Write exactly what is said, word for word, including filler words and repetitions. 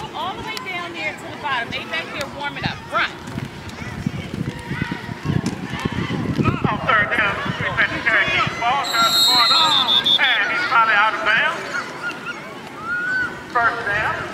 all the way down there to the bottom. They back there warming up. Run. On third down, three fifty carry keeps the ball, turns the corner, and he's finally out of bounds. First down.